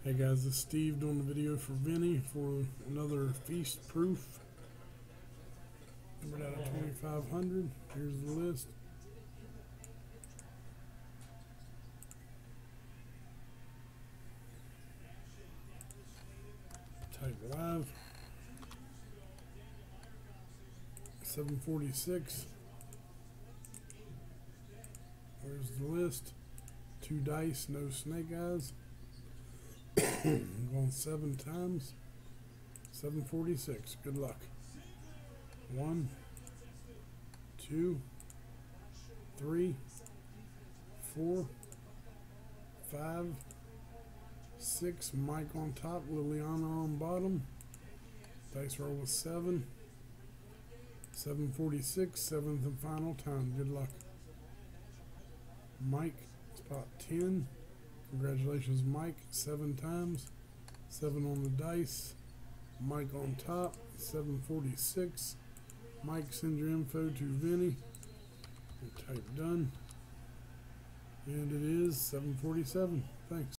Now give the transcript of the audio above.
Hey guys, this is Steve doing the video for Vinnie for another feast proof. Numbered out of 2500. Here's the list. Type live. 746. There's the list. 2 dice, no snake eyes. I'm going 7 times. 746. Good luck. 1, 2, 3, 4, 5, 6. Mike on top, Liliana on bottom. Dice roll was 7. 746. 7th and final time. Good luck. Mike, spot 10. Congratulations, Mike. 7 times. 7 on the dice. Mike on top. 746. Mike, send your info to Vinnie. And type done. And it is 747. Thanks.